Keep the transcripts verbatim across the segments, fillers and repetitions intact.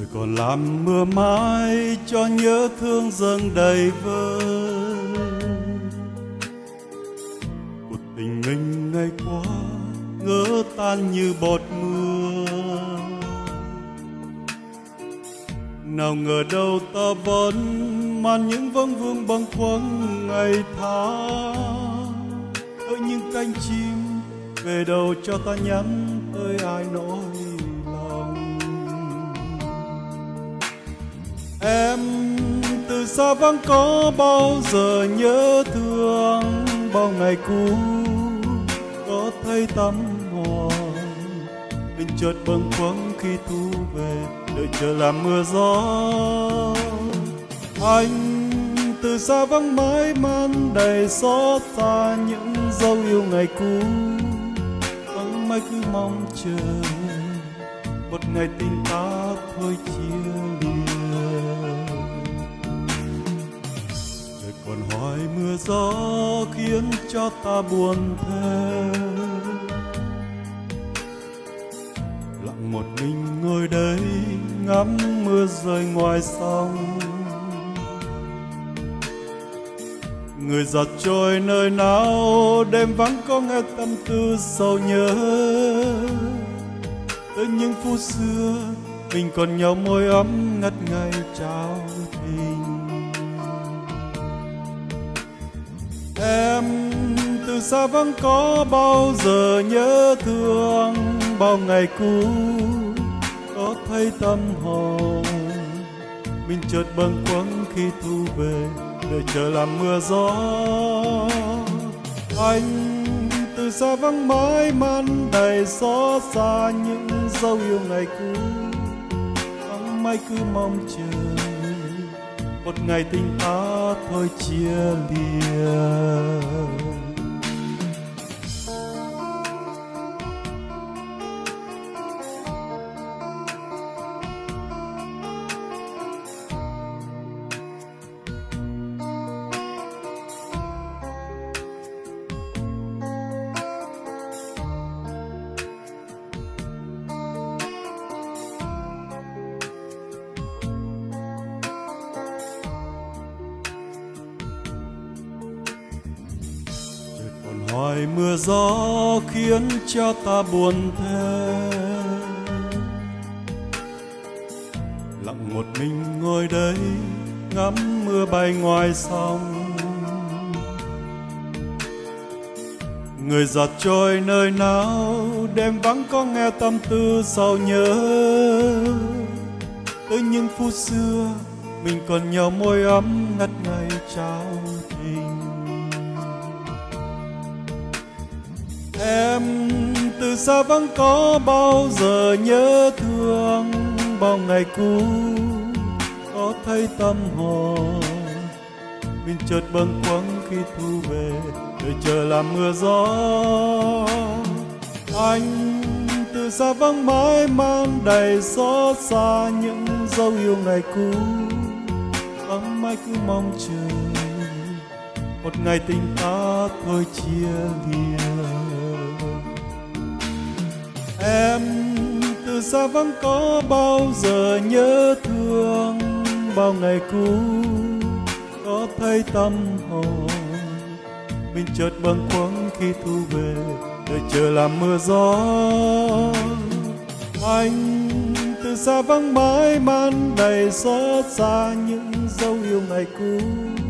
Trời còn làm mưa mãi cho nhớ thương dâng đầy vơi. Cuộc tình mình ngày qua ngỡ tan như bọt mưa. Nào ngờ đâu ta vẫn mang những vấn vương bâng khuâng ngày tháng. Hỡi những cánh chim về đâu cho ta nhắn tới ai nỗi lòng. Em từ xa vắng có bao giờ nhớ thương bao ngày cũ, có thấy tấm hồng mình chợt bâng khuâng khi thu về, đợi chờ làm mưa gió. Anh từ xa vắng mãi man đầy xót xa những dấu yêu ngày cũ, vẫn mãi cứ mong chờ một ngày tình ta thôi chia lìa. Đời còn hoài mưa gió khiến cho ta buồn thêm, lặng một mình ngồi đây ngắm mưa rơi ngoài sông. Người giặt trôi nơi nào đêm vắng có nghe tâm tư sầu nhớ. Tới những phút xưa mình còn nhau môi ấm ngất ngây trao tình. Em từ xa vắng có bao giờ nhớ thương bao ngày cũ, có thấy tâm hồn mình chợt bâng khuâng khi thu về, đợi chờ làm mưa gió. Anh từ xa vắng mãi man đầy xót xa những dấu yêu ngày cũ, vắng mãi cứ mong chờ một ngày tình ta thôi chia lìa. Hoài mưa gió khiến cho ta buồn thêm, lặng một mình ngồi đây ngắm mưa bay ngoài sông. Người giặt trôi nơi nào đêm vắng có nghe tâm tư sầu nhớ. Tới những phút xưa mình còn nhau môi ấm ngất ngây trao tình. Em từ xa vắng có bao giờ nhớ thương bao ngày cũ, có thấy tâm hồn mình chợt bâng khuâng khi thu về, đợi chờ làm mưa gió. Anh từ xa vắng mãi man đầy xót xa những dấu yêu ngày cũ, vắng mãi cứ mong chờ một ngày tình ta thôi chia lìa. Em từ xa vắng có bao giờ nhớ thương bao ngày cũ, có thấy tâm hồn mình chợt bâng khuâng khi thu về, đợi chờ làm mưa gió. Anh từ xa vắng mãi man đầy xót xa những dấu yêu ngày cũ,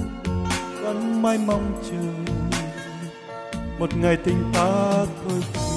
vẫn mãi mong chờ một ngày tình ta thôi.